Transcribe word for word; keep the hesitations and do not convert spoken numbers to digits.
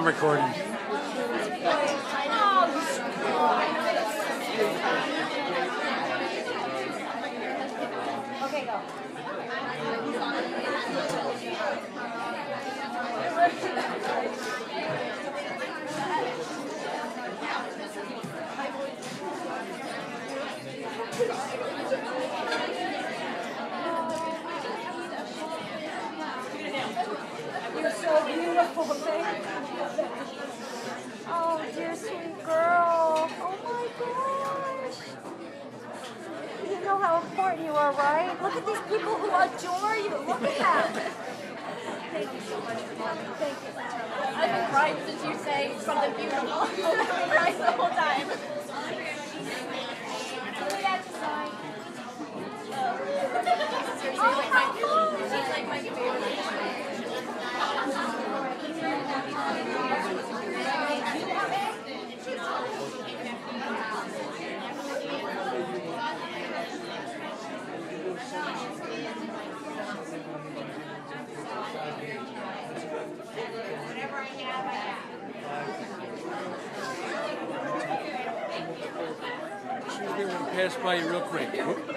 recording. Okay, go. You're so beautiful, thank you. Oh, dear sweet girl. Oh my gosh. You know how important you are, right? Look at these people who adore you. Look at them. Thank you so much for coming. Thank you. I've been crying since you say something beautiful. I've been crying the whole time. We have to sign. She's like my, she's like my favorite. Whatever I have, I have. Excuse me, we'll pass by you real quick.